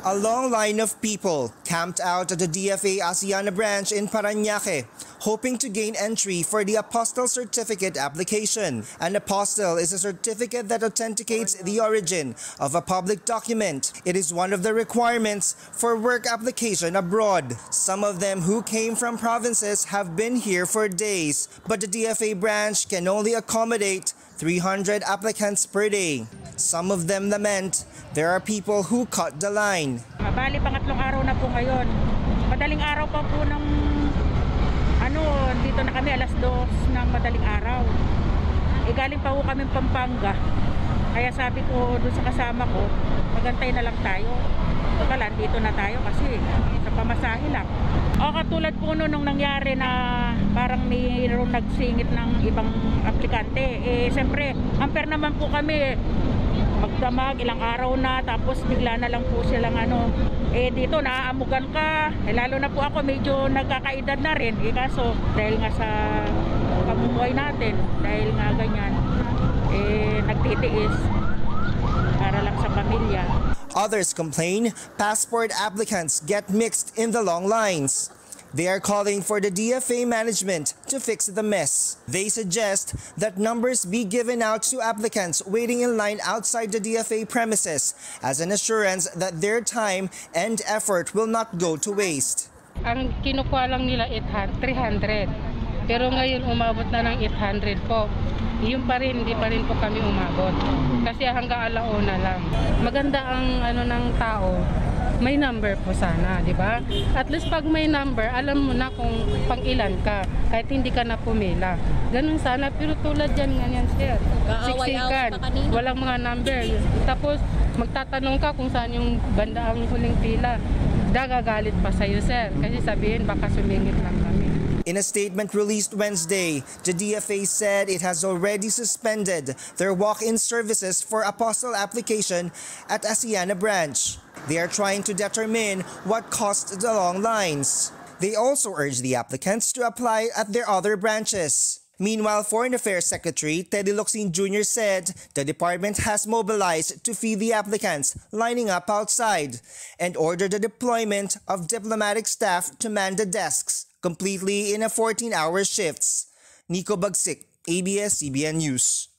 A long line of people camped out at the DFA Asiana branch in Parañaque, hoping to gain entry for the Apostille Certificate application. An apostille is a certificate that authenticates the origin of a public document. It is one of the requirements for work application abroad. Some of them who came from provinces have been here for days, but the DFA branch can only accommodate 300 applicants per day. Some of them lament there are people who cut the line. Bali, pangatlong araw na po ngayon. Madaling araw pa po ng dito na kami alas 2 ng madaling araw. Galing pa po kami Pampanga. Kaya sabi ko doon sa kasama ko, magantay na lang tayo. Total, dito na tayo kasi sa pamasahe lang. O katulad po nung nangyari na parang mayroong nagsingit ng ibang aplikante. Siyempre, ampere naman po kami. Magdamag, ilang araw na, tapos bigla na lang po silang dito naaamugan ka. Lalo na po ako, medyo nagkakaedad na rin. Kaso, dahil nga sa pamumuhay natin, dahil nga ganyan, nagtitiis para lang sa pamilya. Others complain passport applicants get mixed in the long lines. They are calling for the DFA management to fix the mess. They suggest that numbers be given out to applicants waiting in line outside the DFA premises as an assurance that their time and effort will not go to waste. Ang kinukuha lang nila 300, pero ngayon umabot na ng 800 po. Yun pa rin, hindi pa rin po kami umabot. Kasi hanggang alauna lang. Maganda ang ng tao. May number po sana, di ba? At least pag may number, alam mo na kung pang ilan ka, kahit hindi ka na pumila. Ganun sana, pero tulad dyan ganyan, sir. Siksikan, walang mga number. Tapos magtatanong ka kung saan yung banda ang huling pila. Gagalit pa sa'yo, sir. Kasi sabihin, baka sumingit lang kami. In a statement released Wednesday, the DFA said it has already suspended their walk-in services for apostille application at Asiana branch. They are trying to determine what caused the long lines. They also urge the applicants to apply at their other branches. Meanwhile, Foreign Affairs Secretary Teddy Locsin Jr. said the department has mobilized to feed the applicants lining up outside and ordered the deployment of diplomatic staff to man the desks completely in a 14-hour shifts. Nico Bagsik, ABS-CBN News.